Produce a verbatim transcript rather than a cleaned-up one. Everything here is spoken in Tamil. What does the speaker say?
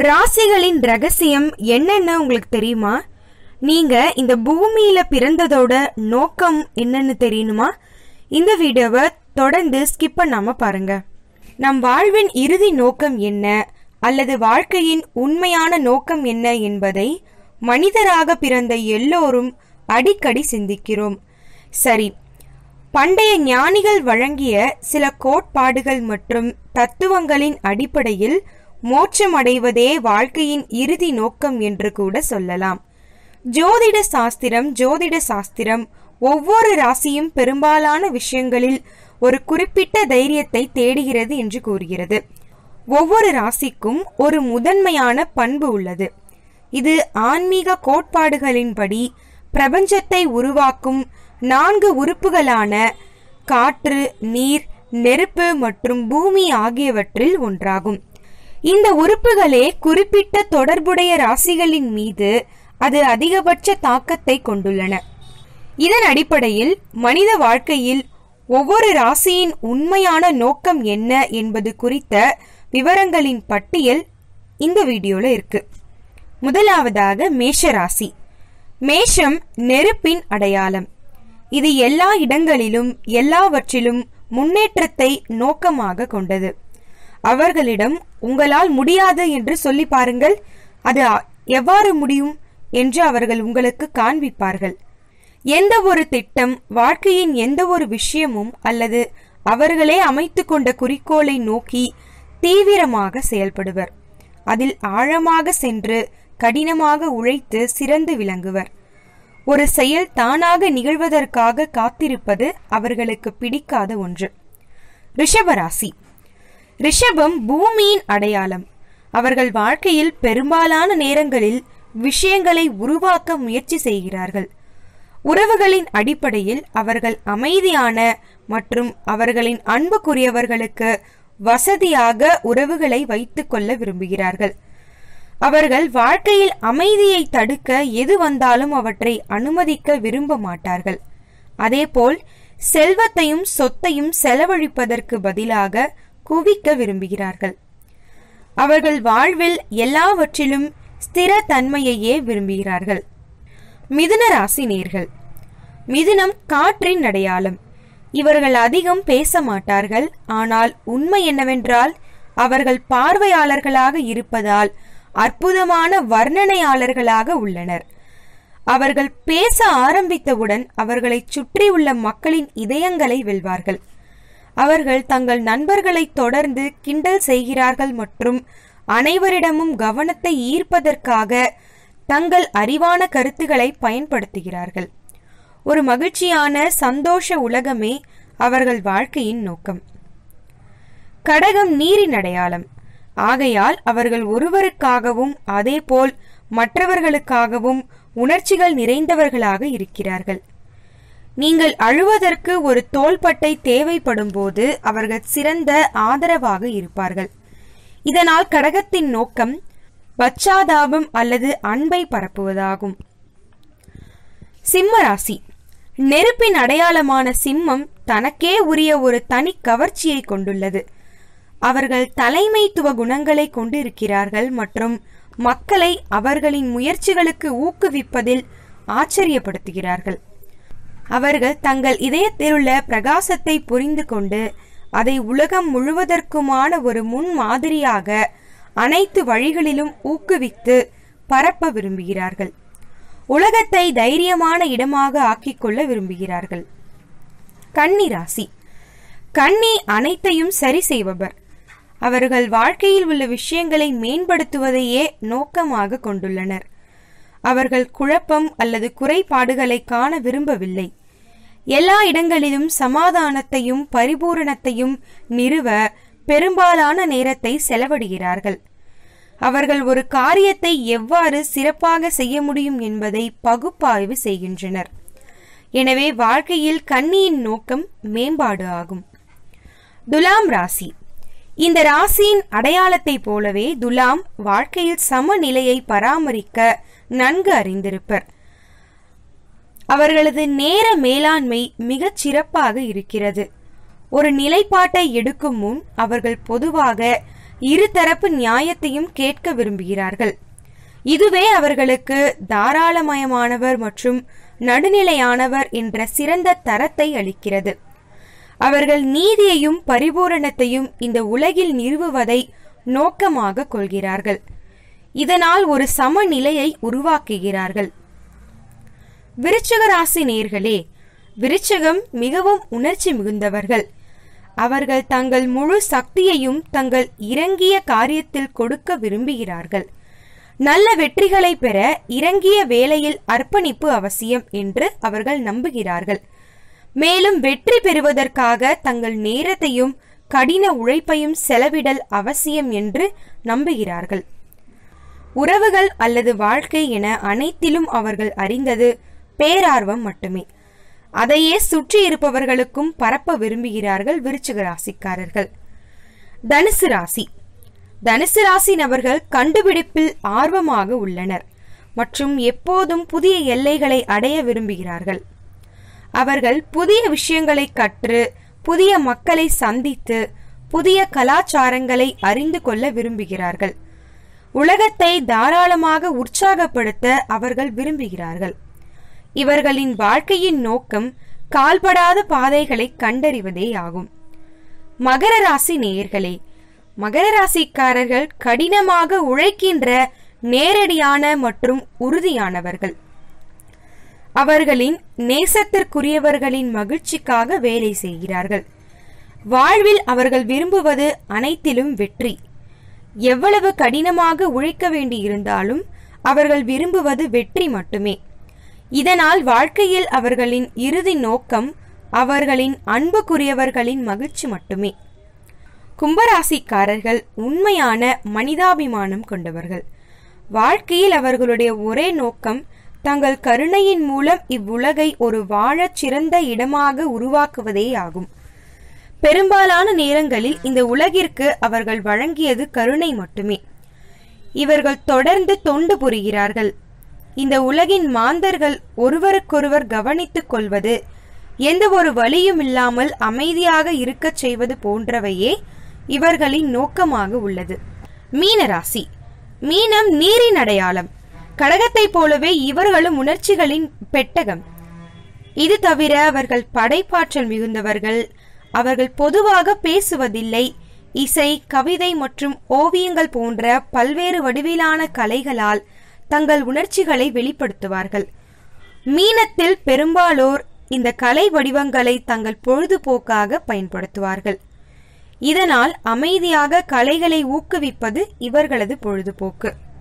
ராசிகளின் ரகசியம் என்னன்னு உங்களுக்கு தெரியுமா? நீங்க இந்த பூமியில பிறந்ததோட நோக்கம் என்னன்னு தெரியணுமா? இந்த வீடியோவை தொடர்ந்து ஸ்கிப் பண்ணாம பாருங்க. நம் வாழ்வின் இறுதி நோக்கம் என்ன அல்லது வாழ்க்கையின் உண்மையான நோக்கம் என்ன என்பதை மனிதராக பிறந்த எல்லோரும் அடிக்கடி சிந்திக்கிறோம். சரி, பண்டைய ஞானிகள் வழங்கிய சில கோட்பாடுகள் மற்றும் தத்துவங்களின் அடிப்படையில் மோட்சம் அடைவதே வாழ்க்கையின் இறுதி நோக்கம் என்று கூட சொல்லலாம். ஜோதிட சாஸ்திரம் ஜோதிட சாஸ்திரம் ஒவ்வொரு ராசியும் பெரும்பாலான விஷயங்களில் ஒரு குறிப்பிட்ட தைரியத்தை தேடுகிறது என்று கூறுகிறது. ஒவ்வொரு ராசிக்கும் ஒரு முதன்மையான பண்பு உள்ளது. இது ஆன்மீக கோட்பாடுகளின்படி பிரபஞ்சத்தை உருவாக்கும் நான்கு உறுப்புகளான காற்று, நீர், நெருப்பு மற்றும் பூமி ஆகியவற்றில் ஒன்றாகும். இந்த உறுப்புகளே குறிப்பிட்ட தொடர்புடைய ராசிகளின் மீது அது அதிகபட்ச தாக்கத்தை கொண்டுள்ளன. இதன் அடிப்படையில் மனித வாழ்க்கையில் ஒவ்வொரு ராசியின் உண்மையான நோக்கம் என்ன என்பது குறித்த விவரங்களின் பட்டியல் இந்த வீடியோல இருக்கு. முதலாவதாக மேஷ ராசி. மேஷம் நெருப்பின் அடையாளம். இது எல்லா இடங்களிலும் எல்லாவற்றிலும் முன்னேற்றத்தை நோக்கமாக கொண்டது. அவர்களிடம் உங்களால் முடியாது என்று சொல்லி பாருங்கள், அது எவ்வாறு முடியும் என்று அவர்கள் உங்களுக்கு காண்பிப்பார்கள். எந்த ஒரு திட்டம், வாழ்க்கையின் எந்த ஒரு விஷயமும் அல்லது அவர்களே அமைத்து கொண்ட குறிக்கோளை நோக்கி தீவிரமாக செயல்படுவர். அதில் ஆழமாக சென்று கடினமாக உழைத்து சிறந்து விளங்குவர். ஒரு செயல் தானாக நிகழ்வதற்காக காத்திருப்பது அவர்களுக்கு பிடிக்காத ஒன்று. ரிஷபராசி. ரிஷபம் பூமியின் அடையாளம். அவர்கள் வாழ்க்கையில் பெரும்பாலான நேரங்களில் விஷயங்களை உருவாக்க முயற்சி செய்கிறார்கள். உறவுகளின் அடிப்படையில் அவர்கள் அமைதியான மற்றும் அவர்களின் அன்புக்குரியவர்களுக்கு வசதியாக உறவுகளை வைத்துக் கொள்ள விரும்புகிறார்கள். அவர்கள் வாழ்க்கையில் அமைதியை தடுக்க எது வந்தாலும் அவற்றை அனுமதிக்க விரும்ப மாட்டார்கள். அதேபோல் செல்வத்தையும் சொத்தையும் செலவழிப்பதற்கு பதிலாக குவிக்க விரும்புகிறார்கள். அவர்கள் வாழ்வில் எல்லாவற்றிலும் ஸ்திர தன்மையையே விரும்புகிறார்கள். மிதுன ராசி நேர்கள். மிதுனம் காற்றின் அடையாளம். இவர்கள் அதிகம் பேச மாட்டார்கள். ஆனால் உண்மை என்னவென்றால் அவர்கள் பார்வையாளர்களாக இருப்பதால் அற்புதமான வர்ணனையாளர்களாக உள்ளனர். அவர்கள் பேச ஆரம்பித்தவுடன் அவர்களை சுற்றியுள்ள மக்களின் இதயங்களை வெல்வார்கள். அவர்கள் தங்கள் நண்பர்களை தொடர்ந்து கிண்டல் செய்கிறார்கள் மற்றும் அனைவரிடமும் கவனத்தை ஈர்ப்பதற்காக தங்கள் அறிவான கருத்துக்களை பயன்படுத்துகிறார்கள். ஒரு மகிழ்ச்சியான சந்தோஷ உலகமே அவர்கள் வாழ்க்கையின் நோக்கம். கடகம் நீரின் அடையாளம். ஆகையால் அவர்கள் ஒருவருக்காகவும் அதேபோல் மற்றவர்களுக்காகவும் உணர்ச்சிகள் நிறைந்தவர்களாக இருக்கிறார்கள். நீங்கள் அழுவதற்கு ஒரு தோள்பட்டை தேவைப்படும் போது அவர்கள் சிறந்த ஆதரவாக இருப்பார்கள். இதனால் கடகத்தின் நோக்கம் பச்சாதாபம் அல்லது அன்பை பரப்புவதாகும். சிம்ம ராசி. நெருப்பின் அடையாளமான சிம்மம் தனக்கே உரிய ஒரு தனி கவர்ச்சியை கொண்டுள்ளது. அவர்கள் தலைமைத்துவ குணங்களை கொண்டிருக்கிறார்கள் மற்றும் மக்களை அவர்களின் முயற்சிகளுக்கு ஊக்குவிப்பதில் ஆச்சரியப்படுத்துகிறார்கள். அவர்கள் தங்கள் இதயத்திலுள்ள பிரகாசத்தை புரிந்து கொண்டு அதை உலகம் முழுவதற்குமான ஒரு முன் மாதிரியாக அனைத்து வழிகளிலும் ஊக்குவித்து பரப்ப விரும்புகிறார்கள். உலகத்தை தைரியமான இடமாக ஆக்கிக்கொள்ள விரும்புகிறார்கள். கன்னி ராசி. கன்னி அனைத்தையும் சரி செய்பவர். அவர்கள் வாழ்க்கையில் உள்ள விஷயங்களை மேம்படுத்துவதையே நோக்கமாக கொண்டுள்ளனர். அவர்கள் குழப்பம் அல்லது குறைபாடுகளை காண விரும்பவில்லை. எல்லா இடங்களிலும் சமாதானத்தையும் பரிபூரணத்தையும் நிறுவ பெரும்பாலான நேரத்தை செலவிடுகிறார்கள். அவர்கள் ஒரு காரியத்தை எவ்வாறு சிறப்பாக செய்ய முடியும் என்பதை பகுப்பாய்வு செய்கின்றனர். எனவே வாழ்க்கையில் கன்னியின் நோக்கம் மேம்பாடு ஆகும். துலாம் ராசி. இந்த ராசியின் அடையாளத்தை போலவே துலாம் வாழ்க்கையில் சமநிலையை பராமரிக்க நன்கு அறிந்திருப்பர். அவர்களது நேர மேலாண்மை மிகச் சிறப்பாக இருக்கிறது. ஒரு நிலைப்பாட்டை எடுக்கும் முன் அவர்கள் பொதுவாக இருதரப்பு நியாயத்தையும் கேட்க விரும்புகிறார்கள். இதுவே அவர்களுக்கு தாராளமயமானவர் மற்றும் நடுநிலையானவர் என்ற சிறந்த தரத்தை அளிக்கிறது. அவர்கள் நீதியையும் பரிபூரணத்தையும் இந்த உலகில் நிறுவுவதை நோக்கமாக கொள்கிறார்கள். இதனால் ஒரு சமநிலையை உருவாக்குகிறார்கள். விருச்சிக ராசி நேயர்களே, விருச்சிகம் மிகவும் உணர்ச்சி மிகுந்தவர்கள். அவர்கள் தங்கள் முழு சக்தியையும் தங்கள் இறங்கிய காரியத்தில் கொடுக்க விரும்புகிறார்கள். நல்ல வெற்றிகளை பெற இறங்கிய வேலையில் அர்ப்பணிப்பு அவசியம் என்று அவர்கள் நம்புகிறார்கள். மேலும் வெற்றி பெறுவதற்காக தங்கள் நேரத்தையும் கடின உழைப்பையும் செலவிடல் அவசியம் என்று நம்புகிறார்கள். உறவுகள் அல்லது வாழ்க்கை என அனைத்திலும் அவர்கள் அறிந்தது பேரார்வம் மட்டுமே. அதையே சுற்றி இருப்பவர்களுக்கும் பரப்ப விரும்புகிறார்கள் விருச்சிக ராசிக்காரர்கள். தனுசு ராசி. தனுசு ராசி நபர்கள் கண்டுபிடிப்பில் ஆர்வமாக உள்ளனர் மற்றும் எப்போதும் புதிய எல்லைகளை அடைய விரும்புகிறார்கள். அவர்கள் புதிய விஷயங்களை கற்று புதிய மக்களை சந்தித்து புதிய கலாச்சாரங்களை அறிந்து கொள்ள விரும்புகிறார்கள். உலகத்தை தாராளமாக உற்சாகப்படுத்த அவர்கள் விரும்புகிறார்கள். இவர்களின் வாழ்க்கையின் நோக்கம் கால்படாத பாதைகளை கண்டறிவதே ஆகும். மகர ராசி நேயர்களே, மகர ராசிக்காரர்கள் கடினமாக உழைக்கின்ற நேரடியான மற்றும் உறுதியானவர்கள். அவர்களின் நேசத்திற்குரியவர்களின் மகிழ்ச்சிக்காக வேலை செய்கிறார்கள். வாழ்வில் அவர்கள் விரும்புவது அனைத்திலும் வெற்றி. எவ்வளவு கடினமாக உழைக்க வேண்டியிருந்தாலும் அவர்கள் விரும்புவது வெற்றி மட்டுமே. இதனால் வாழ்க்கையில் அவர்களின் இறுதி நோக்கம் அவர்களின் அன்புக்குரியவர்களின் மகிழ்ச்சி மட்டுமே. கும்பராசிக்காரர்கள் உண்மையான மனிதாபிமானம் கொண்டவர்கள். வாழ்க்கையில் அவர்களுடைய ஒரே நோக்கம் தங்கள் கருணையின் மூலம் இவ்வுலகை ஒரு வாழச் சிறந்த இடமாக உருவாக்குவதே ஆகும். பெரும்பாலான நேரங்களில் இந்த உலகிற்கு அவர்கள் வழங்கியது கருணை மட்டுமே. இவர்கள் தொடர்ந்து தொண்டு புரிகிறார்கள். இந்த உலகின் மாந்தர்கள் ஒருவருக்கொருவர் கவனித்துக் கொள்வது, எந்த ஒரு வலியும் இல்லாமல் அமைதியாக இருக்கச் செய்வது போன்றவையே இவர்களின் நோக்கமாக உள்ளது. மீனராசி. மீனம் நீரின் அடையாளம். கடகத்தை போலவே இவர்களும் உணர்ச்சிகளின் பெட்டகம். இது தவிர அவர்கள் படைப்பாற்றல் மிகுந்தவர்கள். அவர்கள் பொதுவாக பேசுவதில்லை. இசை, கவிதை மற்றும் ஓவியங்கள் போன்ற பல்வேறு வடிவிலான கலைகளால் தங்கள் உணர்ச்சிகளை வெளிப்படுத்துவார்கள். மீனத்தில் பெரும்பாலோர் இந்த கலை வடிவங்களை தங்கள் பொழுதுபோக்காக பயன்படுத்துவார்கள். இதனால் அமைதியாக கலைகளை ஊக்குவிப்பது இவர்களது பொழுதுபோக்கு.